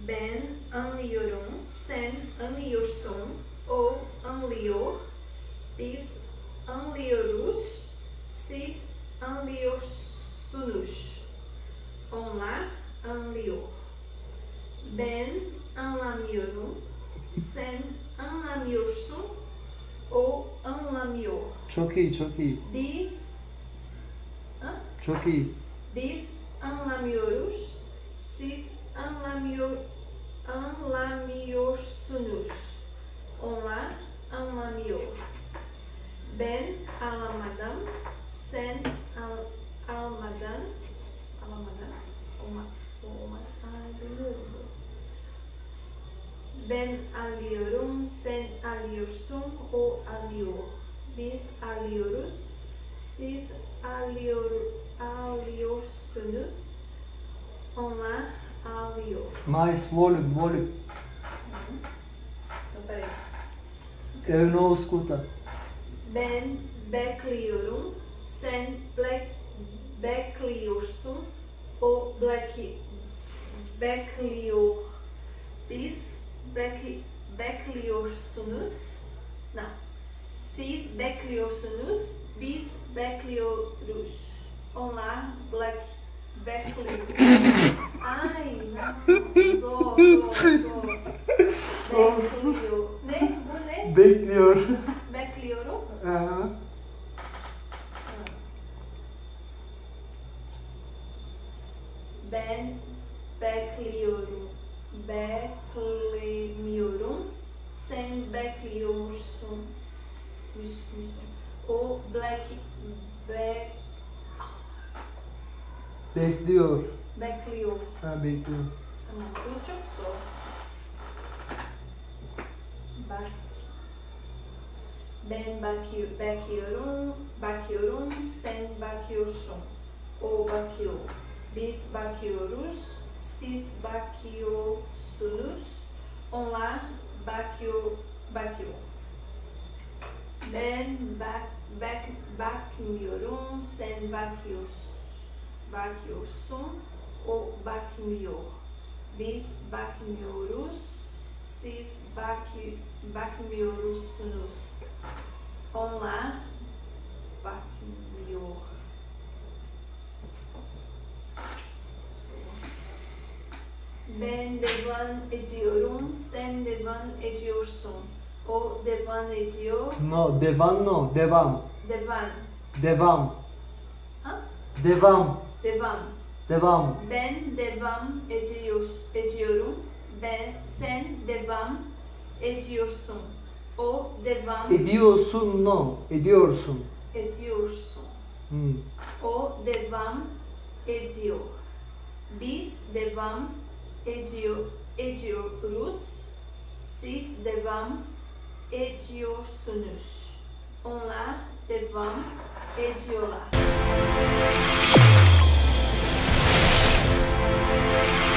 Ben anlıyorum, sen anlıyorsun, o anlıyor, biz anlıyoruz, siz anlıyorsunuz, onlar anlıyor. Ben anlamıyorum, sen anlamıyorsun, o anlamıyor. Çok iyi, çok iyi. Çok iyi. Biz anlamıyoruz, siz anlamıyorsunuz, onlar anlamıyor. Ben alamadım, sen almadın, ben alıyorum, sen alıyorsun, o alıyor. Biz alıyoruz, siz alıyorsunuz, onlar alıyor. Mais volume. Eu não escuta. Ben bekliyorum, sen bekliyorsun, o bekliyor. Biz bekliyorsunuz, siz bekliyorsunuz, biz bekliyoruz. Onlar bekliyor. Ay, zor. Bekliyor. Ne? Bu ne? Bekliyor. Bekliyorum. Aha. Ben beklemiyorum. Sen bekliyorsun. O Bekliyor. bekliyor. Ha, bekliyor. Tamam. Bu çok zor. Bak. Ben bakıyorum, sen bakıyorsun. O bakıyor. Biz bakıyoruz, siz bakıyorsunuz, onlar bakıyor. Ben bakmıyorum, sen bakıyorsun, o bakmıyor. Biz bakmıyoruz, siz bakmıyorsunuz, onlar bakmıyor. Ben devam ediyorum, sen devam ediyorsun. O devam ediyor. No, devam no, devam. Devam. Ha? Devam. Devam. Ben devam ediyorum. Sen devam ediyorsun. O devam Ediyorsun no, ediyorsun. ediyorsun. Hmm. O devam ediyor. Biz devam ediyoruz. Siz devam ediyorsunuz. Onlar devam ediyorlar.